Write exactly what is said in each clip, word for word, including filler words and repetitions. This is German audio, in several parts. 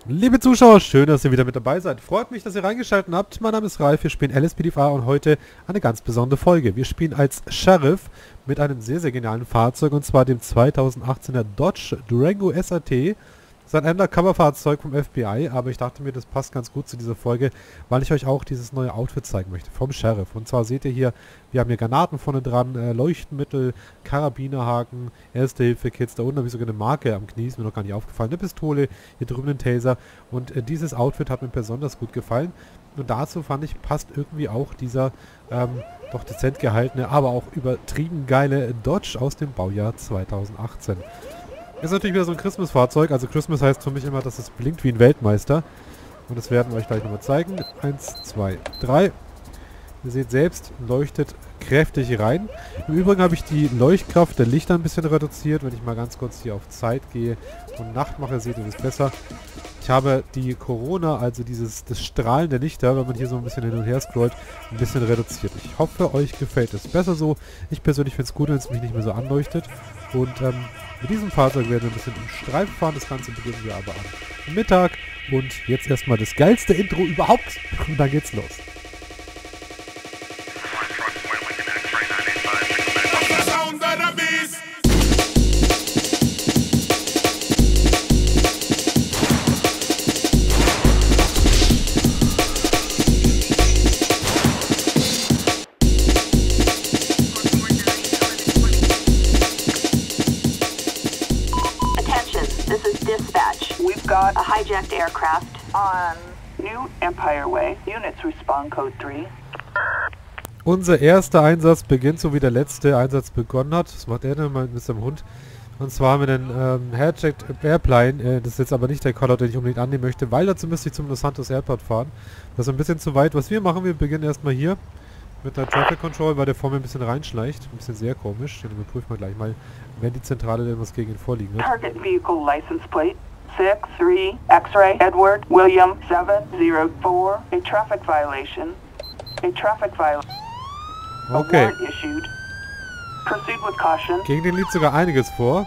Liebe Zuschauer, schön, dass ihr wieder mit dabei seid. Freut mich, dass ihr reingeschaltet habt. Mein Name ist Ralf, wir spielen L S P D V und heute eine ganz besondere Folge. Wir spielen als Sheriff mit einem sehr, sehr genialen Fahrzeug und zwar dem zweitausendachtzehner Dodge Durango S R T. Das ist ein Undercover-Fahrzeug vom F B I, aber ich dachte mir, das passt ganz gut zu dieser Folge, weil ich euch auch dieses neue Outfit zeigen möchte vom Sheriff. Und zwar seht ihr hier, wir haben hier Granaten vorne dran, äh, Leuchtmittel, Karabinerhaken, Erste-Hilfe-Kits, da unten habe ich sogar eine Marke am Knie, ist mir noch gar nicht aufgefallen, eine Pistole, hier drüben ein Taser und äh, dieses Outfit hat mir besonders gut gefallen. Und dazu fand ich, passt irgendwie auch dieser ähm, doch dezent gehaltene, aber auch übertrieben geile Dodge aus dem Baujahr zweitausendachtzehn. Ist natürlich wieder so ein Christmas-Fahrzeug, also Christmas heißt für mich immer, dass es blinkt wie ein Weltmeister. Und das werden wir euch gleich nochmal zeigen. Eins, zwei, drei. Ihr seht selbst, leuchtet kräftig rein. Im Übrigen habe ich die Leuchtkraft der Lichter ein bisschen reduziert. Wenn ich mal ganz kurz hier auf Zeit gehe und Nacht mache, seht ihr das besser. Ich habe die Corona, also dieses das Strahlen der Lichter, wenn man hier so ein bisschen hin und her scrollt, ein bisschen reduziert. Ich hoffe, euch gefällt es besser so. Ich persönlich finde es gut, wenn es mich nicht mehr so anleuchtet. Und ähm, mit diesem Fahrzeug werden wir ein bisschen im Streifen fahren. Das Ganze beginnen wir aber am Mittag. Und jetzt erstmal das geilste Intro überhaupt. Und dann geht's los. Got a hijacked aircraft on New Empire Way. Units respond code drei. Unser erster Einsatz beginnt, so wie der letzte Einsatz begonnen hat. Das macht er dann mal mit seinem Hund. Und zwar haben wir den ähm, Hijacked Airplane. Äh, das ist jetzt aber nicht der Callout, den ich unbedingt annehmen möchte, weil dazu müsste ich zum Los Santos Airport fahren. Das ist ein bisschen zu weit. Was wir machen, wir beginnen erstmal hier mit der Traffic Control, weil der vor mir ein bisschen reinschleicht. Ein bisschen sehr komisch. Den überprüfen wir gleich mal, wenn die Zentrale denn was gegen ihn vorliegen hat. Target Vehicle License Plate six three X-Ray Edward William seven zero four. A traffic violation. A traffic violation. Okay. A warrant issued. Proceed with caution. Gegen den liegt sogar einiges vor.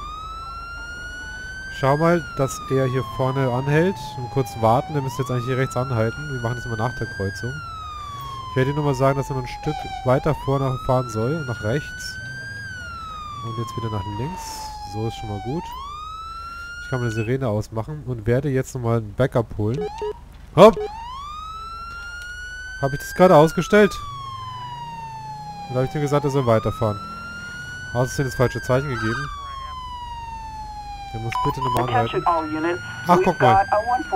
Schau mal, dass er hier vorne anhält. Und kurz warten. Der müsste jetzt eigentlich hier rechts anhalten. Wir machen das immer nach der Kreuzung. Ich werde ihm nur mal sagen, dass er noch ein Stück weiter vorne fahren soll. Nach rechts. Und jetzt wieder nach links. So ist schon mal gut. Ich kann meine Sirene ausmachen und werde jetzt nochmal ein Backup holen. Hopp! Habe ich das gerade ausgestellt? Oder habe ich dir gesagt, er soll weiterfahren? Außerdem das falsche Zeichen gegeben. Der muss bitte nochmal anhalten. Ach, guck mal.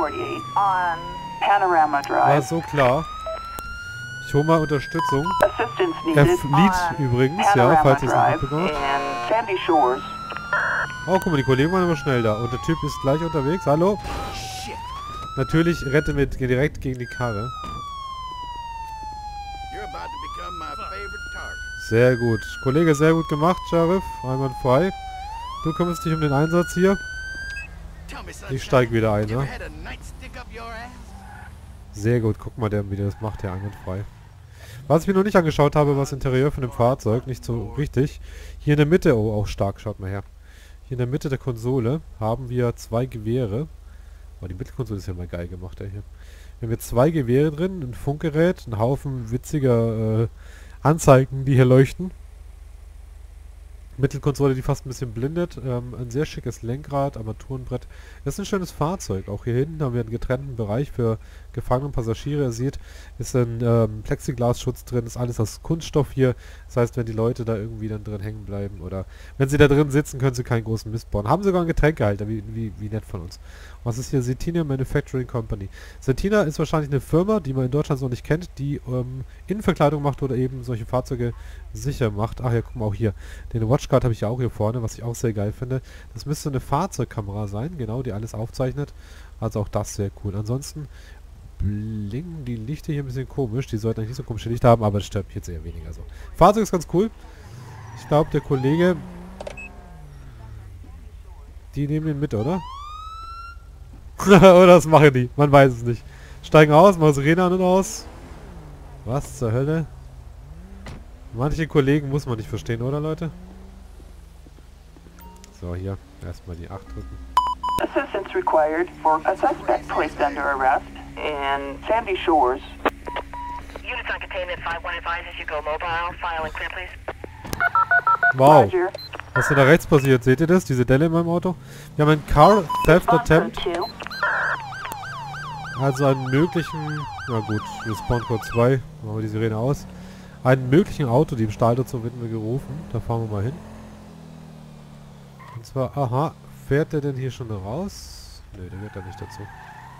War so klar. Ich hole mal Unterstützung. Er flieht übrigens, ja, falls ihr es nicht mitbekommen habt. Oh, guck mal, die Kollegen waren immer schnell da. Und der Typ ist gleich unterwegs. Hallo? Natürlich rette mir direkt gegen die Karre. Sehr gut. Kollege, sehr gut gemacht, Sheriff. Einwandfrei. Du kümmerst dich um den Einsatz hier. Ich steige wieder ein, ne? Sehr gut. Guck mal, der, wie der das macht, der einwandfrei. Was ich mir noch nicht angeschaut habe, war das Interieur von dem Fahrzeug. Nicht so richtig. Hier in der Mitte, oh, auch stark. Schaut mal her. Hier in der Mitte der Konsole haben wir zwei Gewehre. Oh, die Mittelkonsole ist ja mal geil gemacht, ey, hier. Wir haben hier zwei Gewehre drin, ein Funkgerät, ein Haufen witziger äh, Anzeigen, die hier leuchten. Mittelkonsole, die fast ein bisschen blindet. Ähm, ein sehr schickes Lenkrad, Armaturenbrett. Das ist ein schönes Fahrzeug. Auch hier hinten haben wir einen getrennten Bereich für Gefangene und Passagiere. Ihr seht, ist ein ähm, Plexiglasschutz drin, ist alles aus Kunststoff hier. Das heißt, wenn die Leute da irgendwie dann drin hängen bleiben oder wenn sie da drin sitzen, können sie keinen großen Mist bauen. Haben sogar einen Getränkehalter, wie, wie, wie nett von uns. Was ist hier? Cetina Manufacturing Company. Cetina ist wahrscheinlich eine Firma, die man in Deutschland so nicht kennt, die ähm, Innenverkleidung macht oder eben solche Fahrzeuge sicher macht. Ach ja, guck mal, auch hier. Den Watchguard habe ich ja auch hier vorne, was ich auch sehr geil finde. Das müsste eine Fahrzeugkamera sein, genau, die alles aufzeichnet. Also auch das sehr cool. Ansonsten blinken die Lichter hier ein bisschen komisch. Die sollten eigentlich nicht so komische Lichter haben, aber das stört mich jetzt eher weniger so. Fahrzeug ist ganz cool. Ich glaube, der Kollege... Die nehmen ihn mit, oder? Oder was machen die? Man weiß es nicht. Steigen aus, machen Sirene an und aus. Was zur Hölle? Manche Kollegen muss man nicht verstehen, oder Leute? So, hier. Erstmal die acht drücken. Assistance required for a suspect placed under arrest in Sandy Shores. Units on containment five one advises you go mobile. File and clear, please. Wow. Roger. Was ist denn da rechts passiert? Seht ihr das? Diese Delle in meinem Auto? Wir haben einen Car Theft Attempt. Also einen möglichen... Na gut, Respawn Code zwei. Machen wir die Sirene aus. Einen möglichen Autodiebstahl, dazu werden wir gerufen. Da fahren wir mal hin. Und zwar, aha, fährt der denn hier schon raus? Ne, der wird da nicht dazu.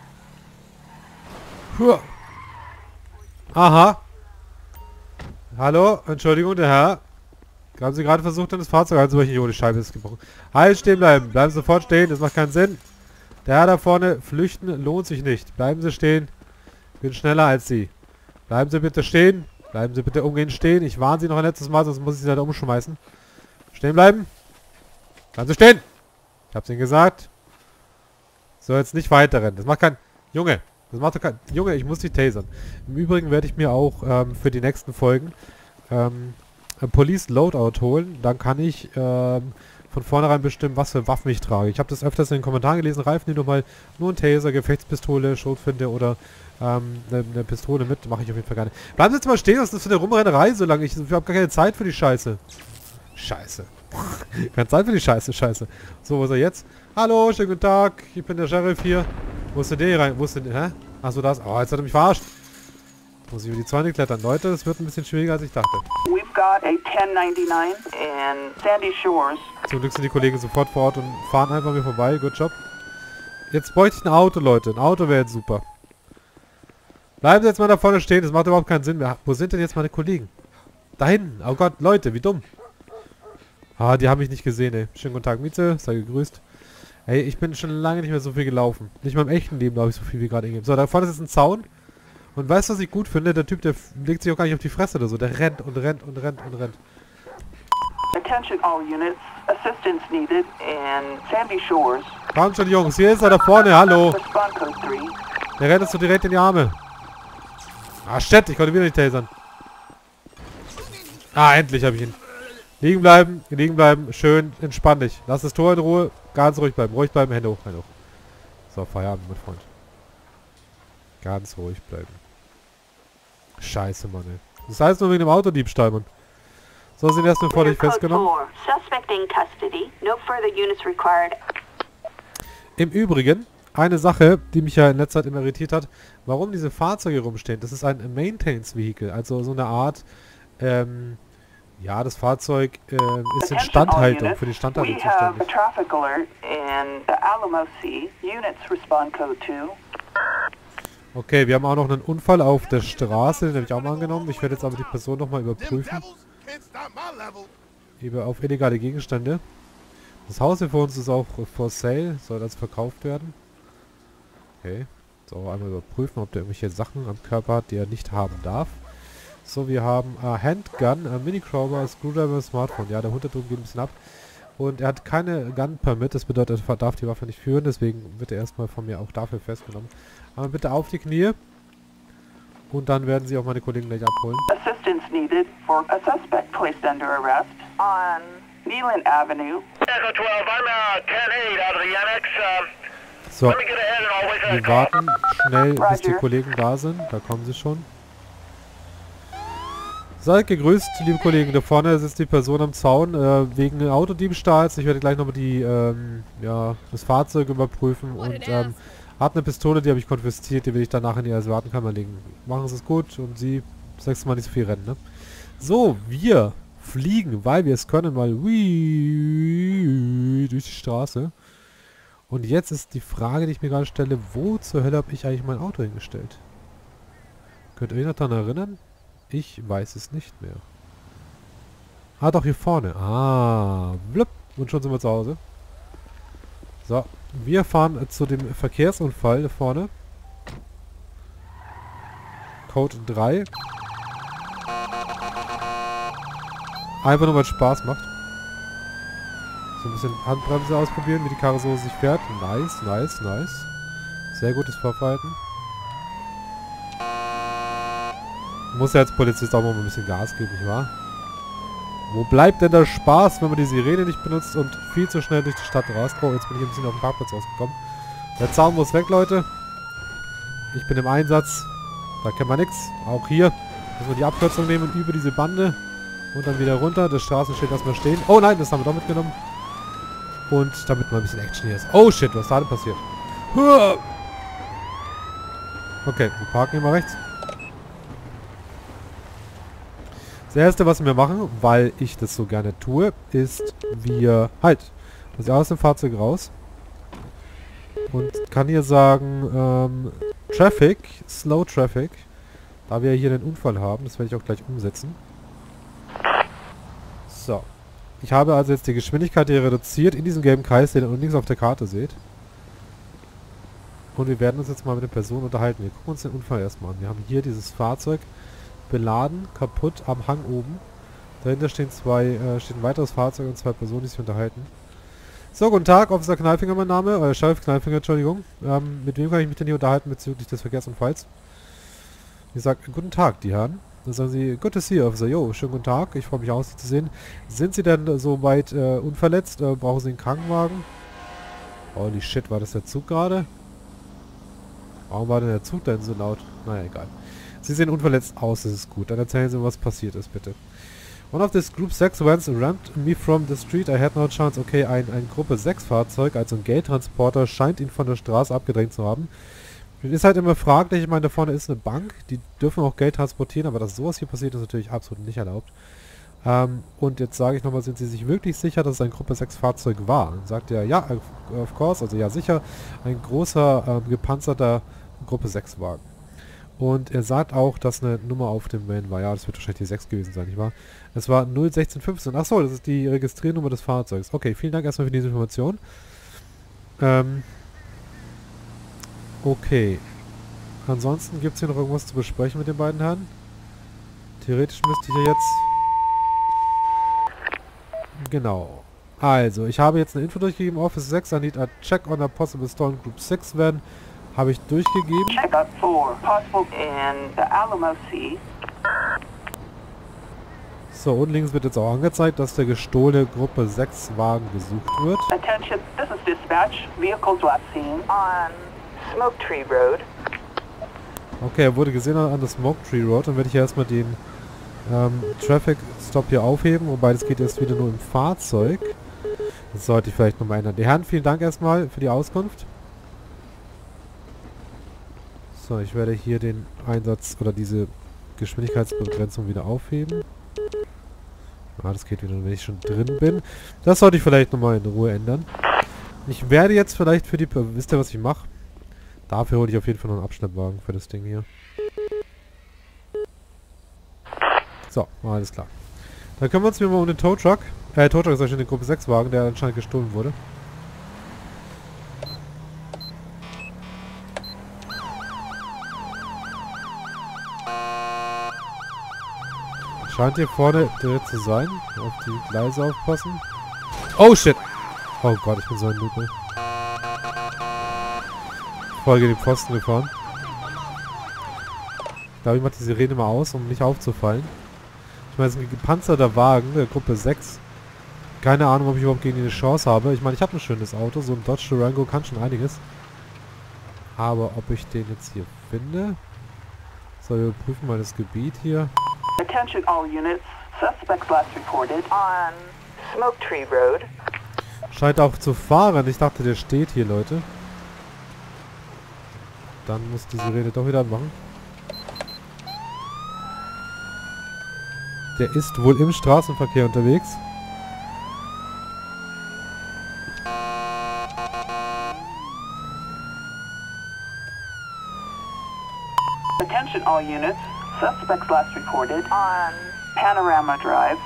Huah. Aha. Hallo, Entschuldigung, der Herr. Haben Sie gerade versucht, in das Fahrzeug einzubrechen? Jo, die Scheibe ist gebrochen. Halt, stehen bleiben. Bleiben Sie sofort stehen, das macht keinen Sinn. Der Herr da vorne, flüchten lohnt sich nicht. Bleiben Sie stehen. Ich bin schneller als Sie. Bleiben Sie bitte stehen. Bleiben Sie bitte umgehend stehen. Ich warne Sie noch ein letztes Mal, sonst muss ich Sie leider umschmeißen. Stehen bleiben. Bleiben Sie stehen. Ich hab's Ihnen gesagt. So, jetzt nicht weiter rennen. Das macht kein... Junge. Das macht doch kein... Junge, ich muss dich tasern. Im Übrigen werde ich mir auch ähm, für die nächsten Folgen ähm, ein Police Loadout holen. Dann kann ich ähm, von vornherein bestimmen, was für Waffen ich trage. Ich habe das öfters in den Kommentaren gelesen. Reifen die doch mal nur ein Taser, Gefechtspistole, Schrotflinte oder ähm, eine, eine Pistole mit. Mache ich auf jeden Fall gar nicht. Bleiben Sie jetzt mal stehen, was ist das für eine Rumrennerei so lange? Ich, ich habe gar keine Zeit für die Scheiße. Scheiße. Keine Zeit für die Scheiße, Scheiße. So, wo ist er jetzt? Hallo, schönen guten Tag. Ich bin der Sheriff hier. Wo ist denn der hier rein? Wo ist denn... Hä? Achso, da ist... Oh, jetzt hat er mich verarscht. Jetzt muss ich über die Zäune klettern. Leute, das wird ein bisschen schwieriger, als ich dachte. We've got a ten ninety-nine in Sandy Shores. Zum Glück sind die Kollegen sofort vor Ort und fahren einfach mir vorbei. Good job. Jetzt bräuchte ich ein Auto, Leute. Ein Auto wäre jetzt super. Bleiben Sie jetzt mal da vorne stehen. Das macht überhaupt keinen Sinn mehr. Wo sind denn jetzt meine Kollegen? Da hinten. Oh Gott, Leute, wie dumm. Ah, die haben mich nicht gesehen, ey. Schönen guten Tag, Mieze. Sei gegrüßt. Ey, ich bin schon lange nicht mehr so viel gelaufen. Nicht mal im echten Leben glaube ich so viel wie gerade eben. So, da vorne ist jetzt ein Zaun. Und weißt du, was ich gut finde? Der Typ, der legt sich auch gar nicht auf die Fresse oder so. Der rennt und rennt und rennt und rennt. Attention all units. Assistance needed in Sandy Shores. Komm schon, Jungs. Hier ist er da vorne. Hallo. Respawn Code three. Der rennt uns so direkt in die Arme. Ah, shit. Ich konnte wieder nicht tasern. Ah, endlich habe ich ihn. Liegen bleiben, liegen bleiben, schön, entspann dich. Lass das Tor in Ruhe, ganz ruhig bleiben, ruhig bleiben, Hände hoch, Hände hoch. So, Feierabend, mein Freund. Ganz ruhig bleiben. Scheiße, Mann, ey. Das heißt nur wegen dem Autodiebstahl, Mann. So, sind erstmal vor dich festgenommen. Im Übrigen, eine Sache, die mich ja in letzter Zeit immer irritiert hat, warum diese Fahrzeuge rumstehen. Das ist ein Maintenance-Vehicle, also so eine Art, ähm... ja, das Fahrzeug äh, ist Instandhaltung, für die Instandhaltung zuständig. Okay, wir haben auch noch einen Unfall auf der Straße, den habe ich auch mal angenommen. Ich werde jetzt aber die Person nochmal überprüfen. Über auf illegale Gegenstände. Das Haus hier vor uns ist auch for sale, soll also verkauft werden. Okay, so einmal überprüfen, ob der irgendwelche Sachen am Körper hat, die er nicht haben darf. So, wir haben äh, Handgun, äh, Mini-Crowbar, Screwdriver, Smartphone. Ja, der Hund da drüben geht ein bisschen ab. Und er hat keine Gun-Permit, das bedeutet, er darf die Waffe nicht führen, deswegen wird er erstmal von mir auch dafür festgenommen. Aber bitte auf die Knie. Und dann werden sie auch meine Kollegen gleich abholen. Assistance needed for a suspect placed under arrest on Neelan Avenue. Echo twelve, I'm uh, ten eight out of the annex. Um, So, let me get ahead and I'll wait for wir that call. warten schnell, bis die Roger. Kollegen da sind. Da kommen sie schon. Seid gegrüßt, liebe Kollegen. Da vorne sitzt die Person am Zaun äh, wegen Autodiebstahls. Ich werde gleich nochmal die, ähm, ja, das Fahrzeug überprüfen und ähm, hat eine Pistole, die habe ich konfisziert, die will ich dann nachher in die Asservatenkammer legen. Machen Sie es gut und Sie das nächste Mal nicht so viel rennen, ne? So, wir fliegen, weil wir es können, mal wii, durch die Straße. Und jetzt ist die Frage, die ich mir gerade stelle, wo zur Hölle habe ich eigentlich mein Auto hingestellt? Könnt ihr euch noch daran erinnern? Ich weiß es nicht mehr. Ah, doch, hier vorne. Ah, blub. Und schon sind wir zu Hause. So, wir fahren zu dem Verkehrsunfall da vorne. Code drei. Einfach nur, weil es Spaß macht. So ein bisschen Handbremse ausprobieren, wie die Karre so sich fährt. Nice, nice, nice. Sehr gutes Verhalten. Muss ja als Polizist auch mal ein bisschen Gas geben, nicht wahr? Wo bleibt denn der Spaß, wenn man die Sirene nicht benutzt und viel zu schnell durch die Stadt rast? Oh, jetzt bin ich ein bisschen auf den Parkplatz rausgekommen. Der Zaun muss weg, Leute. Ich bin im Einsatz. Da kennt man nichts. Auch hier müssen wir die Abkürzung nehmen über diese Bande. Und dann wieder runter. Das Straßenschild erstmal stehen. Oh nein, das haben wir doch mitgenommen. Und damit mal ein bisschen Action hier ist. Oh shit, was da denn passiert? Okay, wir parken hier mal rechts. Das erste, was wir machen, weil ich das so gerne tue, ist, wir... Halt! Muss ich aus dem Fahrzeug raus. Und kann hier sagen, ähm, Traffic, Slow Traffic. Da wir hier einen Unfall haben, das werde ich auch gleich umsetzen. So. Ich habe also jetzt die Geschwindigkeit hier reduziert in diesem gelben Kreis, den ihr links auf der Karte seht. Und wir werden uns jetzt mal mit der Person unterhalten. Wir gucken uns den Unfall erstmal an. Wir haben hier dieses Fahrzeug beladen, kaputt am Hang oben. Dahinter stehen zwei, äh, steht ein weiteres Fahrzeug und zwei Personen, die sich unterhalten. So, guten Tag, Officer Knallfinger mein Name, äh, Sheriff Knallfinger, Entschuldigung. Ähm, mit wem kann ich mich denn hier unterhalten bezüglich des Verkehrsunfalls? Ich sage, guten Tag, die Herren. Dann sagen sie, good to see you, Officer. Jo, schönen guten Tag, ich freue mich aus, Sie zu sehen. Sind Sie denn äh, so weit äh, unverletzt? Äh, brauchen Sie einen Krankenwagen? Holy shit, war das der Zug gerade? Warum war denn der Zug denn so laut? Naja, egal. Sie sehen unverletzt aus, das ist gut. Dann erzählen Sie mir, was passiert ist, bitte. One of this Group six vans rammed me from the street. I had no chance. Okay, ein, ein Gruppe sechs Fahrzeug, also ein Geldtransporter, scheint ihn von der Straße abgedrängt zu haben. Ist halt immer fraglich, ich meine, da vorne ist eine Bank, die dürfen auch Geld transportieren, aber dass sowas hier passiert, ist natürlich absolut nicht erlaubt. Ähm, und jetzt sage ich nochmal, sind Sie sich wirklich sicher, dass es ein Gruppe sechs Fahrzeug war? Dann sagt er, ja, of course, also ja sicher, ein großer, ähm, gepanzerter Gruppe sechs Wagen. Und er sagt auch, dass eine Nummer auf dem Van war. Ja, das wird wahrscheinlich die sechs gewesen sein, nicht wahr? Es war null sechzehn fünfzehn. Achso, das ist die Registriernummer des Fahrzeugs. Okay, vielen Dank erstmal für diese Information. Ähm... Okay. Ansonsten gibt es hier noch irgendwas zu besprechen mit den beiden Herren. Theoretisch müsste ich ja jetzt... Genau. Also, ich habe jetzt eine Info durchgegeben. Office six, I need a check on a possible stolen Group six van. Habe ich durchgegeben. Check up for possible in the Alamo Sea. So, und links wird jetzt auch angezeigt, dass der gestohlene Gruppe sechs Wagen gesucht wird. Attention, this is dispatch. Vehicles last seen on Smoke Tree Road. Okay, er wurde gesehen an der Smoke Tree Road. Dann werde ich erstmal den ähm, Traffic Stop hier aufheben, wobei das geht jetzt wieder nur im Fahrzeug. Das sollte ich vielleicht nochmal ändern. Die Herren, vielen Dank erstmal für die Auskunft. So, ich werde hier den Einsatz oder diese Geschwindigkeitsbegrenzung wieder aufheben. Ah, das geht wieder, wenn ich schon drin bin. Das sollte ich vielleicht nochmal in Ruhe ändern. Ich werde jetzt vielleicht für die... Wisst ihr, was ich mache? Dafür hole ich auf jeden Fall noch einen Abschleppwagen für das Ding hier. So, alles klar. Dann kümmern wir uns wieder mal um den Tow Truck. Äh, Tow Truck ist ja schon den Gruppe sechs Wagen, der anscheinend gestohlen wurde. Scheint hier vorne direkt zu sein. Auf die Gleise aufpassen. Oh shit! Oh Gott, ich bin so ein Noob. Voll gegen den Pfosten gefahren. Ich glaube, ich mache die Sirene mal aus, um nicht aufzufallen. Ich meine, es ist ein gepanzerter Wagen, der Gruppe sechs. Keine Ahnung, ob ich überhaupt gegen ihn eine Chance habe. Ich meine, ich habe ein schönes Auto. So ein Dodge Durango kann schon einiges. Aber ob ich den jetzt hier finde... So, wir prüfen mal das Gebiet hier. Attention all units. Suspects last reported on Smoke Tree Road. Scheint auch zu fahren. Ich dachte, der steht hier, Leute. Dann muss die Sirene doch wieder anmachen. Der ist wohl im Straßenverkehr unterwegs. Attention all units. Suspects last reported on Panorama Drive.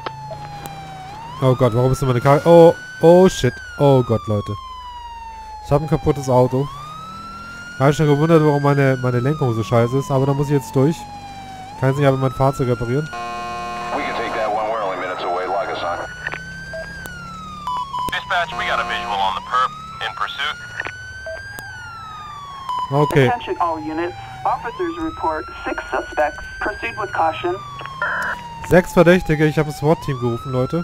Oh Gott, warum ist denn meine Karre... Oh, oh shit. Oh Gott, Leute. Ich habe ein kaputtes Auto. Ich habe schon gewundert, warum meine, meine Lenkung so scheiße ist, aber da muss ich jetzt durch. Kann sich aber mein Fahrzeug reparieren. Dispatch, we got a visual on the perp in pursuit. Okay. Attention all units. Officers report six suspects. Proceed with caution. Sechs Verdächtige. Ich habe ein SWAT-Team gerufen, Leute.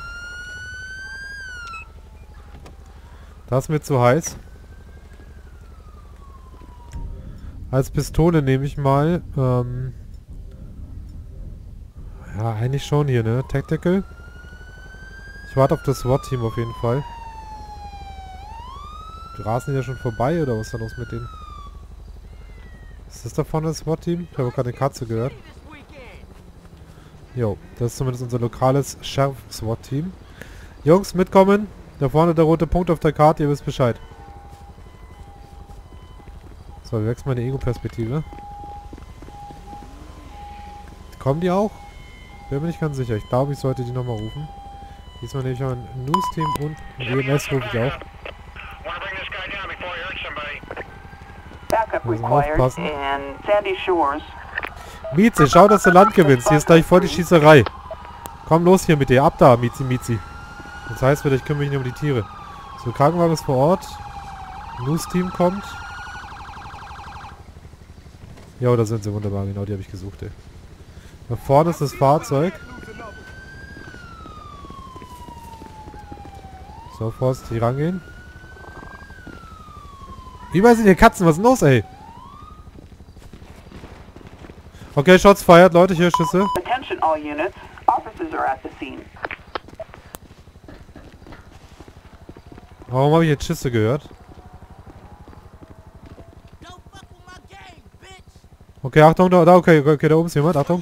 Das ist mir zu heiß. Als Pistole nehme ich mal. Ähm ja, eigentlich schon hier, ne? Tactical. Ich warte auf das SWAT-Team auf jeden Fall. Die rasen ja schon vorbei, oder was ist da los mit denen? Ist das da vorne das SWAT-Team? Ich habe gerade eine Katze gehört. Jo, das ist zumindest unser lokales Sheriff-SWAT-Team. Jungs, mitkommen. Da vorne der rote Punkt auf der Karte, ihr wisst Bescheid. So, wir wechseln meine Ego-Perspektive. Kommen die auch? Bin mir nicht ganz sicher. Ich glaube, ich sollte die nochmal rufen. Diesmal nehme ich auch ein News-Team und ein E M S rufe ich auch. Backup Müssen required aufpassen. in Sandy Shores. Miezi, schau, dass du Land gewinnst. Hier ist gleich voll die Schießerei. Komm los hier mit dir. Ab da, Miezi, Miezi. Das heißt wieder, ich kümmere mich nicht um die Tiere. So, Krankenwagen ist vor Ort. News-Team kommt. Ja, da sind sie. Wunderbar. Genau, die habe ich gesucht, ey. Da vorne ist das Fahrzeug. So, vorsichtig rangehen. Überall sind hier Katzen. Was ist denn los, ey? Okay, Shots feiert. Leute, hier Schüsse. Attention all units. Officers are at the scene. Warum habe ich jetzt Schüsse gehört? Okay, Achtung, da, da, okay, okay, da oben ist jemand. Achtung.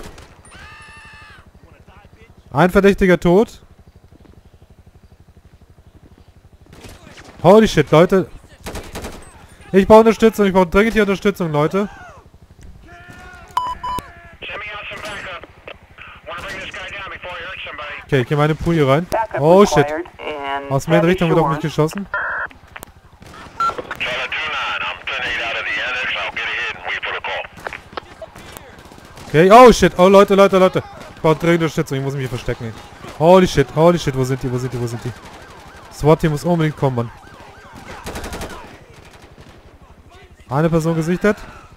Ein Verdächtiger tot. Holy shit, Leute. Ich brauche Unterstützung, ich brauche dringend hier Unterstützung, Leute. Okay, ich gehe meine Pool hier rein. Backup Oh shit. required in Aus meiner Sandy Richtung wird auf mich Shores. geschossen. Okay, oh shit, oh Leute, Leute, Leute. Ich brauche dringend Unterstützung, ich muss mich hier verstecken, ey. Holy shit, holy shit, wo sind die, wo sind die, wo sind die? SWAT-Team muss unbedingt kommen, Mann. Eine Person gesichtet.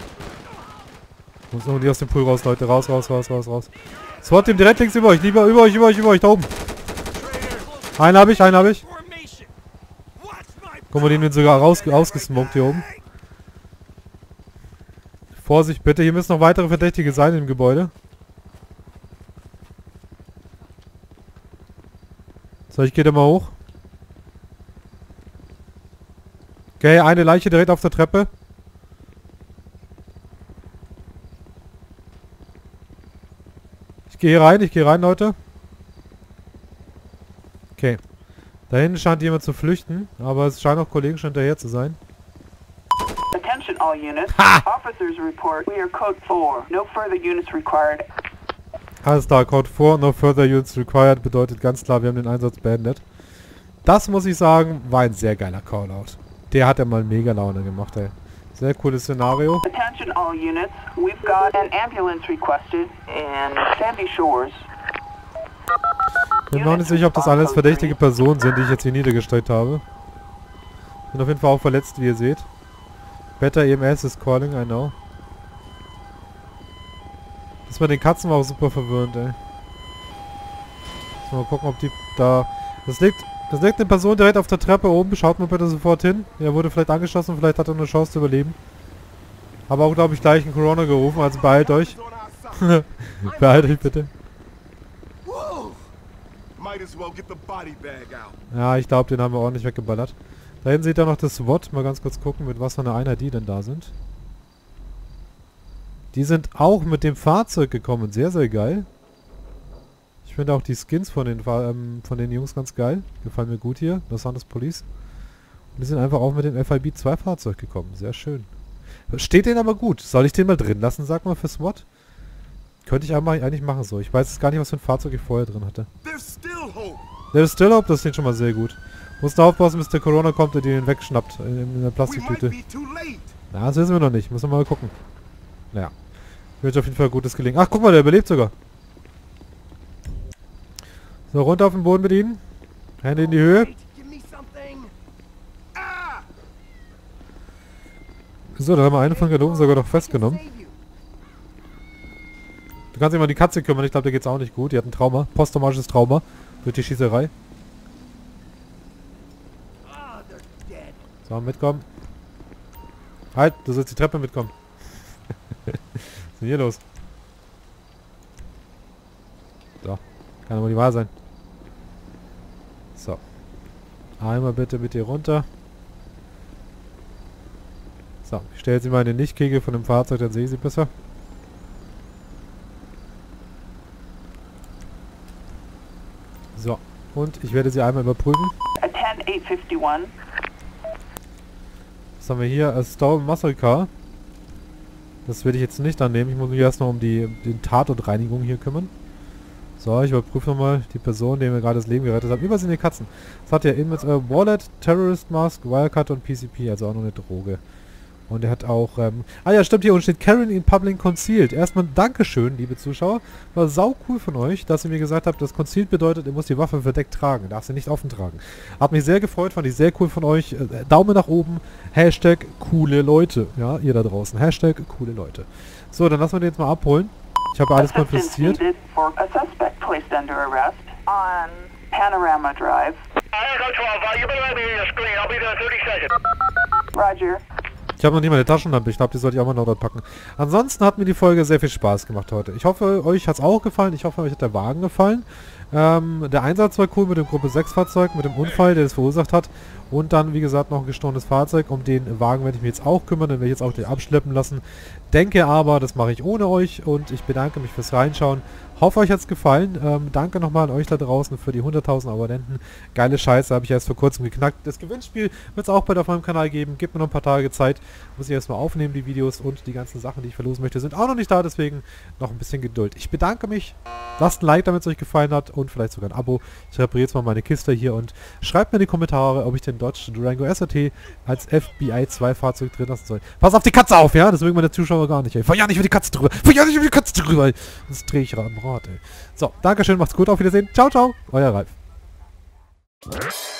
Muss irgendwie aus dem Pool raus, Leute. Raus, raus, raus, raus, raus. SWAT-Team direkt links über euch. Lieber über euch, über euch, über euch, da oben. Einen habe ich, einen habe ich. Guck mal, den wird sogar raus, ausgesmoked hier oben. Vorsicht bitte, hier müssen noch weitere Verdächtige sein im Gebäude. So, ich gehe da mal hoch. Okay, eine Leiche direkt auf der Treppe. Ich gehe hier rein, ich gehe rein, Leute. Okay. Da hinten scheint jemand zu flüchten, aber es scheinen auch Kollegen schon hinterher zu sein. Attention all units. Ha! Officers report we are code four. No further units required. Alles klar, Code vier, no further units required, bedeutet ganz klar, wir haben den Einsatz beendet. Das muss ich sagen, war ein sehr geiler Callout. Der hat ja mal mega Laune gemacht, ey. Sehr cooles Szenario. Attention all units. We've got an ambulance requested in Sandy Shores. Bin noch nicht sicher, ob das alles verdächtige Personen sind, die ich jetzt hier niedergestellt habe. Bin auf jeden Fall auch verletzt, wie ihr seht. Better E M S is calling, I know. Das mit den Katzen war auch super verwirrend, ey. Mal gucken, ob die da... Das liegt... Das liegt eine Person direkt auf der Treppe oben. Schaut mal bitte sofort hin. Er wurde vielleicht angeschossen, vielleicht hat er eine Chance zu überleben. Aber auch, glaube ich, gleich einen Corona gerufen, also beeilt euch. Beeilt euch bitte. Ja, ich glaube, den haben wir ordentlich weggeballert. Da hinten seht ihr noch das SWAT. Mal ganz kurz gucken, mit was für einer Einheit die denn da sind. Die sind auch mit dem Fahrzeug gekommen. Sehr, sehr geil. Ich finde auch die Skins von den, ähm, von den Jungs ganz geil. Gefallen mir gut hier. Los Angeles Police. Und die sind einfach auch mit dem F I B zwei Fahrzeug gekommen. Sehr schön. Steht denen aber gut. Soll ich den mal drin lassen, sag mal, für SWAT? Könnte ich aber eigentlich machen so. Ich weiß jetzt gar nicht, was für ein Fahrzeug ich vorher drin hatte. There's still hope. There's still hope, das klingt schon mal sehr gut. Musst du aufpassen, bis der Corona kommt und den wegschnappt in, in der Plastiktüte. Na, das wissen wir noch nicht. Müssen wir mal gucken. Naja. Wird auf jeden Fall gutes gelingen. Ach, guck mal, der überlebt sogar. So, runter auf den Boden mit ihnen. Hände in die Höhe. So, da haben wir einen von gerade oben sogar noch festgenommen. kannst dich mal um die Katze kümmern, ich glaube, der geht's auch nicht gut. Die hat ein Trauma, posttraumatisches Trauma durch die Schießerei. So, mitkommen. Halt, du sollst die Treppe mitkommen. Was ist denn hier los? So, kann aber nicht wahr sein. So. Einmal bitte mit dir runter. So, ich stelle jetzt mal in den Lichtkegel von dem Fahrzeug, dann sehe ich sie besser. So, und ich werde sie einmal überprüfen. Attend eight fifty-one. Was haben wir hier? A Stolen Muscle Car. Das werde ich jetzt nicht annehmen. Ich muss mich erst noch um die, die Tatortreinigung hier kümmern. So, ich überprüfe nochmal die Person, die mir gerade das Leben gerettet hat. Übersehene Katzen. Das hat ja in mit äh, Wallet, Terrorist Mask, Wirecut und P C P, also auch noch eine Droge. Und er hat auch, ähm, ah ja, stimmt, hier unten steht Karen in Public Concealed. Erstmal Dankeschön, liebe Zuschauer. War sau cool von euch, dass ihr mir gesagt habt, dass Concealed bedeutet, ihr müsst die Waffe verdeckt tragen. Darf sie nicht offen tragen. Hat mich sehr gefreut, fand ich sehr cool von euch. Äh, Daumen nach oben. Hashtag coole Leute. Ja, ihr da draußen. Hashtag coole Leute. So, dann lassen wir den jetzt mal abholen. Ich habe alles konfisziert. For a suspect placed under arrest on Panorama Drive. Roger. Ich habe noch nicht mal eine Taschenlampe. Ich glaube, die sollte ich auch mal noch dort packen. Ansonsten hat mir die Folge sehr viel Spaß gemacht heute. Ich hoffe, euch hat es auch gefallen. Ich hoffe, euch hat der Wagen gefallen. Ähm, der Einsatz war cool mit dem Gruppe sechs Fahrzeug, mit dem Unfall, der es verursacht hat. Und dann, wie gesagt, noch ein gestohlenes Fahrzeug. Um den Wagen werde ich mich jetzt auch kümmern. Den werde ich jetzt auch den abschleppen lassen. Denke aber, das mache ich ohne euch. Und ich bedanke mich fürs Reinschauen. Hoffe, euch hat es gefallen. Ähm, danke nochmal an euch da draußen für die hunderttausend Abonnenten. Geile Scheiße, habe ich erst vor kurzem geknackt. Das Gewinnspiel wird es auch bald auf meinem Kanal geben. Gebt mir noch ein paar Tage Zeit. Muss ich erstmal aufnehmen, die Videos. Und die ganzen Sachen, die ich verlosen möchte, sind auch noch nicht da. Deswegen noch ein bisschen Geduld. Ich bedanke mich. Lasst ein Like, damit es euch gefallen hat. Und vielleicht sogar ein Abo. Ich repariere jetzt mal meine Kiste hier. Und schreibt mir in die Kommentare, ob ich den Dodge Durango S R T als F B I zwei Fahrzeug drin lassen soll. Pass auf die Katze auf, ja? Das mögen meine Zuschauer gar nicht, ey. Fahr ja nicht über die Katze drüber. Fahr ja nicht über die Katze drüber, ey. Sonst drehe ich am Rad, ey. So, Dankeschön, macht's gut, auf Wiedersehen. Ciao, ciao. Euer Ralf.